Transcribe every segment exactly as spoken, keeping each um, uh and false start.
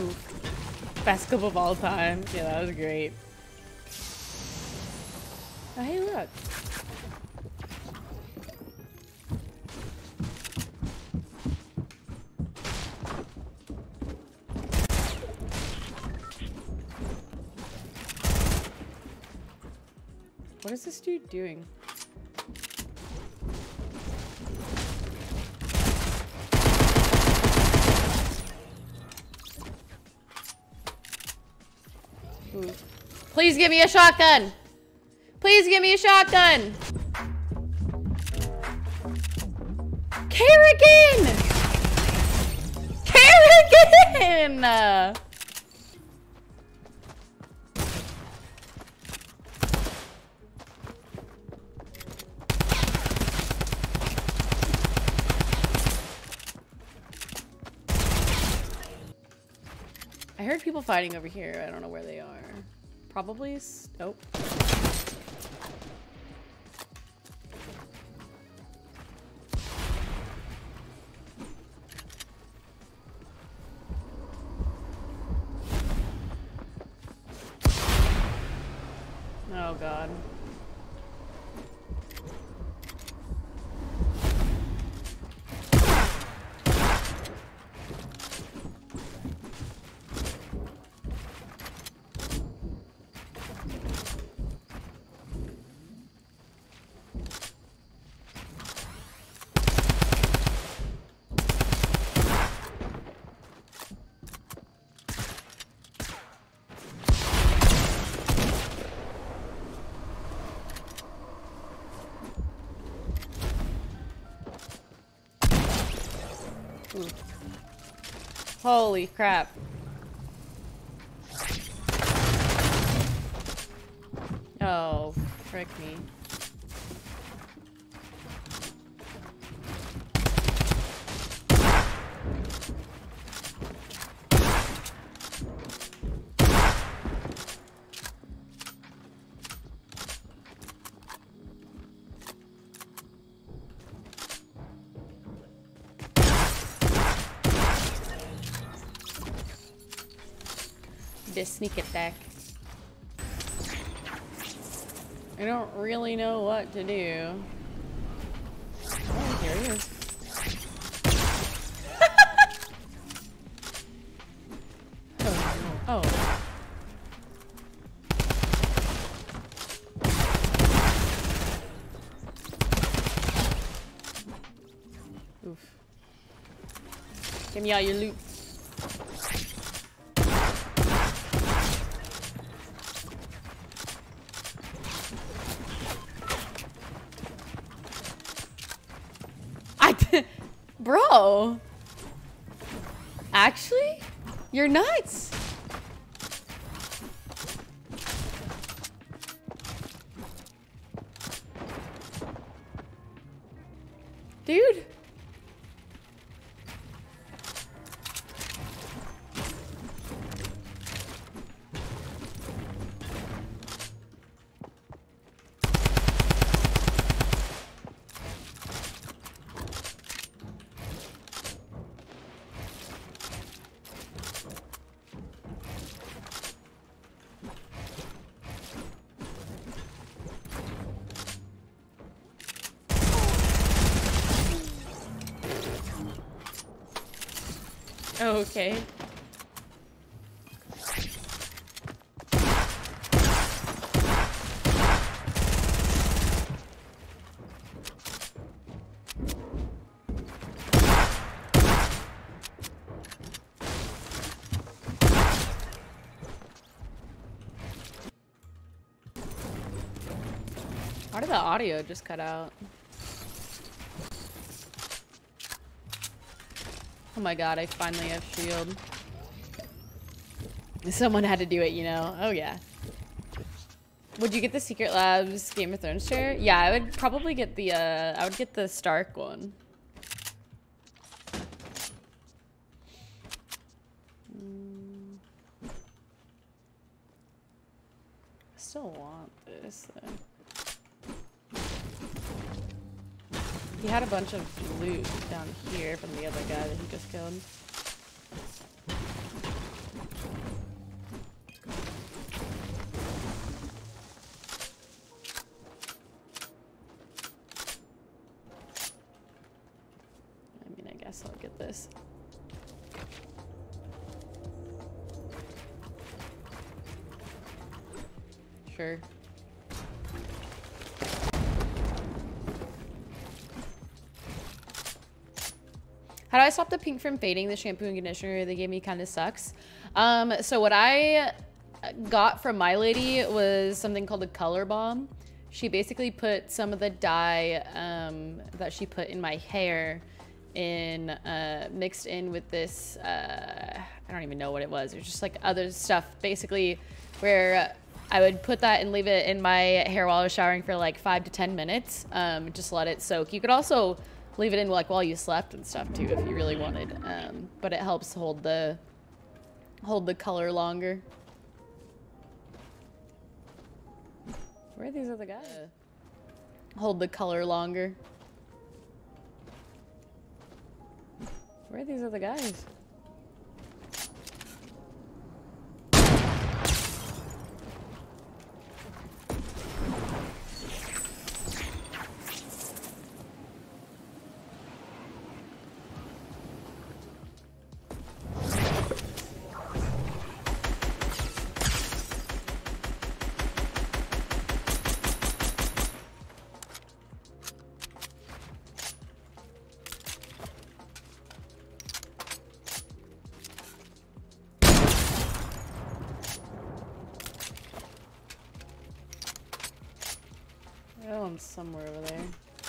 Oof. Best clip of all time. Yeah, that was great. Oh, hey, look. What is this dude doing? Ooh. Please give me a shotgun! Please give me a shotgun! Kerrigan! Kerrigan! Uh, I heard people fighting over here. I don't know where they are. Probably. Nope. Oh God. Ooh. Holy crap. Oh, frick me. This sneak attack. I don't really know what to do. Oh, here he is. Oh, oh. Oof. Give me all your loot. Bro, actually, you're nuts. Dude. Okay. Why did the audio just cut out? Oh my god, I finally have shield. Someone had to do it, you know? Oh yeah. Would you get the Secret Labs Game of Thrones chair? Yeah, I would probably get the, uh, I would get the Stark one. Mm. I still want this, though. He had a bunch of loot down here from the other guy that he just killed. guess I'll get this. Sure. How do I stop the pink from fading? The shampoo and conditioner they gave me kind of sucks. Um, so what I got from my lady was something called a color bomb. She basically put some of the dye um, that she put in my hair in, uh, mixed in with this, uh, I don't even know what it was. It was just like other stuff, basically, where I would put that and leave it in my hair while I was showering for like five to ten minutes. Um, just let it soak. You could also leave it in like while you slept and stuff too, if you really wanted. Um, but it helps hold the hold the color longer. Where are these other guys? Uh, hold the color longer. Where are these other guys? That one's somewhere over there.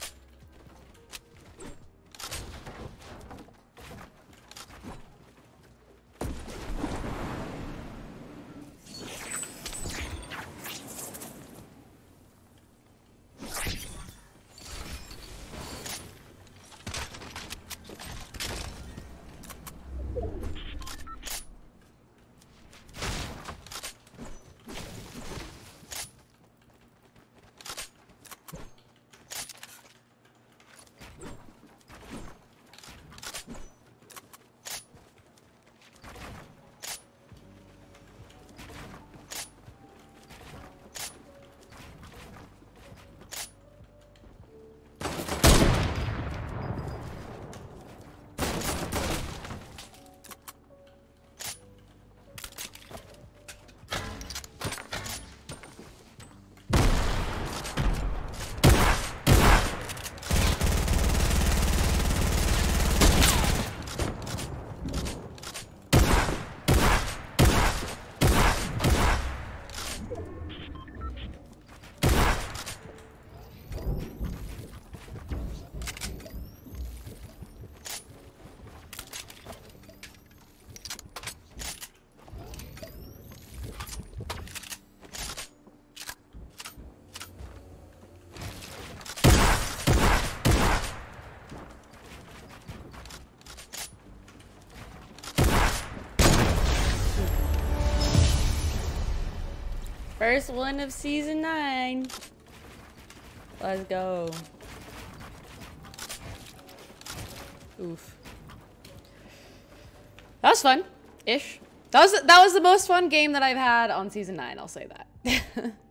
First one of season nine. Let's go. Oof. That was fun-ish. That was that was the most fun game that I've had on season nine, I'll say that.